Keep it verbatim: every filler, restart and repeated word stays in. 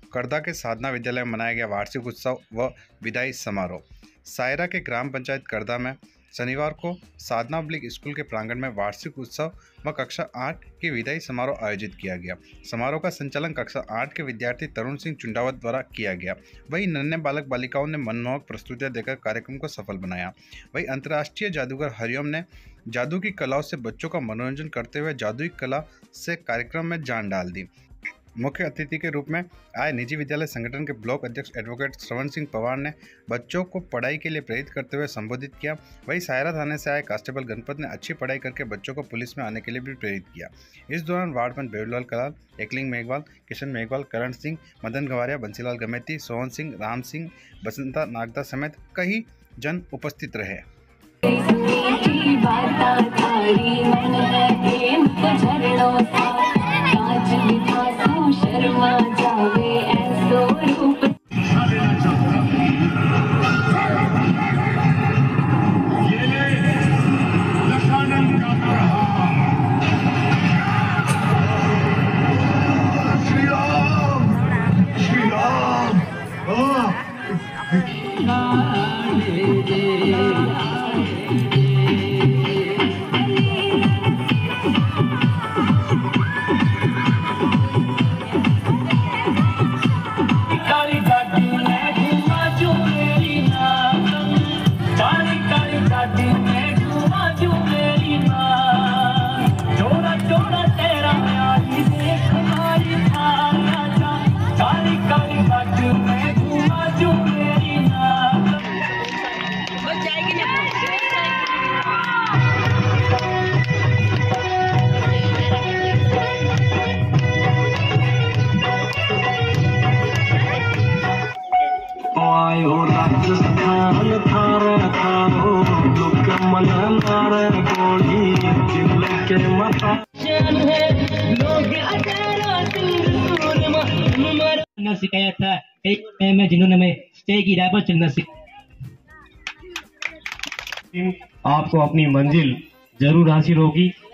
करदा के साधना विद्यालय में मनाया गया वार्षिक उत्सव व विदाई समारोह। सायरा के ग्राम पंचायत करदा में शनिवार को साधना पब्लिक स्कूल के प्रांगण में वार्षिक उत्सव व कक्षा आठ की विदाई समारोह आयोजित किया गया। समारोह का संचालन कक्षा आठ के विद्यार्थी तरुण सिंह चुंडावत द्वारा किया गया। वहीं नन्हे बालक बालिकाओं ने मनमोहक प्रस्तुतियां देकर कार्यक्रम को सफल बनाया। वहीं अंतर्राष्ट्रीय जादूगर हरिओम ने जादू की कलाओं से बच्चों का मनोरंजन करते हुए जादुई कला से कार्यक्रम में जान डाल दी। मुख्य अतिथि के रूप में आए निजी विद्यालय संगठन के ब्लॉक अध्यक्ष एडवोकेट श्रवण सिंह पवार ने बच्चों को पढ़ाई के लिए प्रेरित करते हुए संबोधित किया। वहीं सायरा थाने से आए कांस्टेबल गणपत ने अच्छी पढ़ाई करके बच्चों को पुलिस में आने के लिए भी प्रेरित किया। इस दौरान वार्ड पंच बेबीलाल कलाल, एकलिंग मेघवाल, किशन मेघवाल, करण सिंह, मदन गवारिया, बंसीलाल गमेती, सोहन सिंह, राम सिंह, बसंता नागदा समेत कई जन उपस्थित रहे। शर्मा जावे ऐसो रूप श्री राम श्री राम राजस्थान थारे थारो लोक मन मारे गोली दिल के मता लोग अचारा दूर मर न सिखाया था एक में जिन्होंने मैं स्टे की राह पर चलना सिखाया। आपको अपनी मंजिल जरूर हासिल होगी।